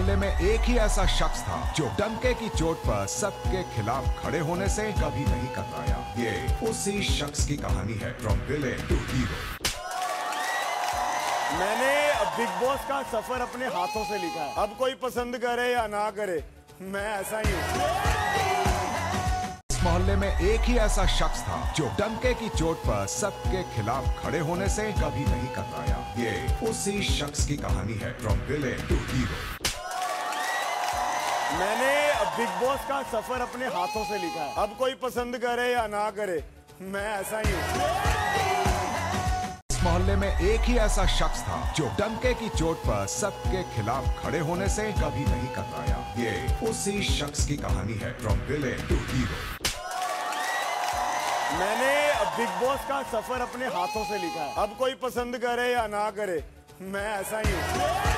मोहल्ले में एक ही ऐसा शख्स था जो डंके की चोट पर सबके खिलाफ खड़े होने से कभी नहीं कतराया। ये उसी शख्स की कहानी है, फ्रॉम विलेन टू हीरो। मैंने बिग बॉस का सफर अपने हाथों से लिखा है। अब कोई पसंद करे या ना करे, मैं ऐसा ही हूँ। इस मोहल्ले में एक ही ऐसा शख्स था जो डंके की चोट पर सबके खिलाफ खड़े होने से कभी नहीं कतराया। ये उसी शख्स की कहानी है, फ्रॉम विलेन टू हीरो। मैंने बिग बॉस का सफर अपने हाथों से लिखा है। अब कोई पसंद करे या ना करे, मैं ऐसा ही हूँ। इस मोहल्ले में एक ही ऐसा शख्स था जो डंके की चोट पर सबके खिलाफ खड़े होने से कभी नहीं कतराया। ये उसी शख्स की कहानी है, फ्रॉम विलेन टू हीरो। मैंने बिग बॉस का सफर अपने हाथों से लिखा है। अब कोई पसंद करे या ना करे, मैं ऐसा ही हूँ।